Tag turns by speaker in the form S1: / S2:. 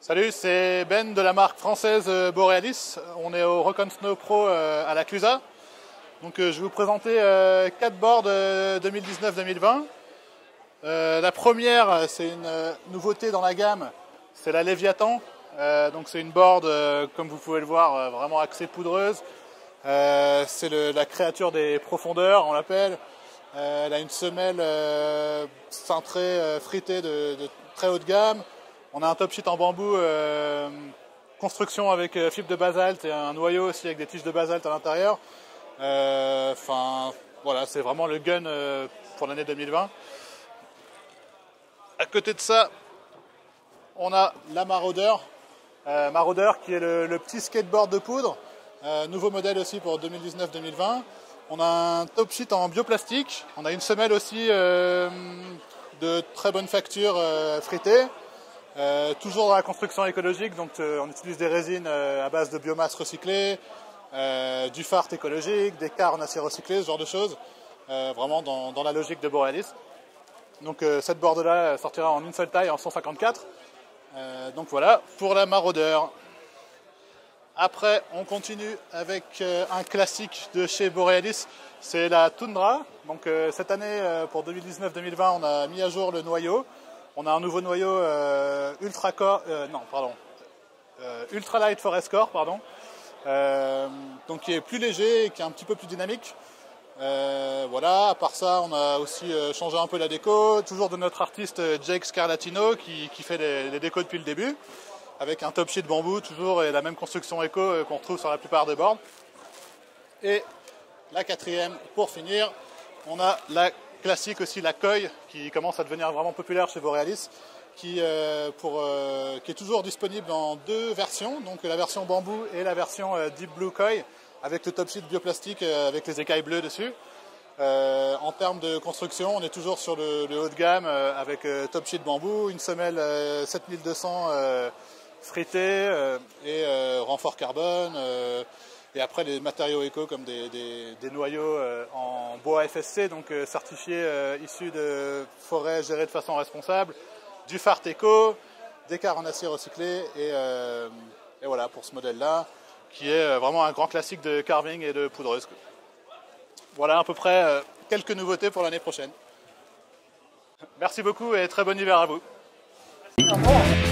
S1: Salut, c'est Ben de la marque française Borealis. On est au Rock and Snow Pro à la Clusa. Donc, je vais vous présenter 4 boards 2019-2020. La première, c'est une nouveauté dans la gamme, c'est la Leviathan. Donc c'est une board, comme vous pouvez le voir, vraiment axée poudreuse. C'est la créature des profondeurs, on l'appelle. Elle a une semelle cintrée, fritée de très haut de gamme. On a un top sheet en bambou, construction avec fibre de basalte et un noyau aussi avec des tiges de basalte à l'intérieur. Enfin, voilà, c'est vraiment le gun pour l'année 2020. À côté de ça, on a la Marauder. Marauder qui est le petit skateboard de poudre. Nouveau modèle aussi pour 2019-2020. On a un top sheet en bioplastique. On a une semelle aussi de très bonne facture fritée. Toujours dans la construction écologique, donc on utilise des résines à base de biomasse recyclée, du fart écologique, des carres en acier recyclé, ce genre de choses, vraiment dans la logique de Borealis. Donc cette board là sortira en une seule taille, en 154. Donc voilà pour la Marauder. Après on continue avec un classique de chez Borealis, c'est la Tundra. Donc cette année pour 2019-2020 on a mis à jour le noyau. On a un nouveau noyau Ultra Light Forest Core, donc qui est plus léger et qui est un petit peu plus dynamique. Voilà, à part ça, on a aussi changé un peu la déco, toujours de notre artiste Jake Scarlatino qui fait les décos depuis le début, avec un top sheet bambou toujours et la même construction éco qu'on retrouve sur la plupart des boards. Et la quatrième, pour finir, on a la classique aussi, la Koi, qui commence à devenir vraiment populaire chez Borealis, qui est toujours disponible en deux versions, donc la version bambou et la version Deep Blue Koi, avec le top sheet bioplastique avec les écailles bleues dessus. En termes de construction, on est toujours sur le haut de gamme avec top sheet bambou, une semelle 7200 fritée et renfort carbone. Et après les matériaux éco comme des noyaux en bois FSC, donc certifiés issus de forêts gérées de façon responsable, du fart éco, des carres en acier recyclé et voilà pour ce modèle-là, qui est vraiment un grand classique de carving et de poudreuse. Voilà à peu près quelques nouveautés pour l'année prochaine. Merci beaucoup et très bon hiver à vous.